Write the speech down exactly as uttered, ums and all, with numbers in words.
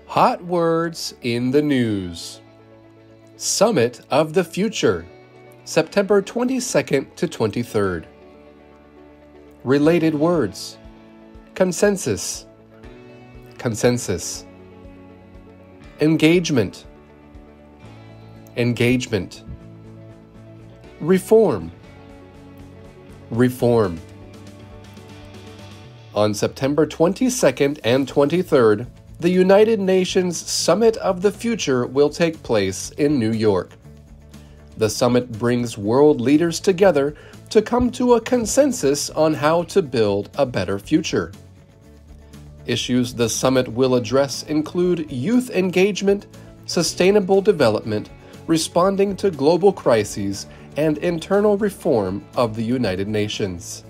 Hot words in the news. Summit of the Future, September twenty-second to twenty-third. Related words. Consensus. Consensus. Engagement. Engagement. Reform. Reform. On September twenty-second and twenty-third, the United Nations Summit of the Future will take place in New York. The summit brings world leaders together to come to a consensus on how to build a better future. Issues the summit will address include youth engagement, sustainable development, responding to global crises, and internal reform of the United Nations.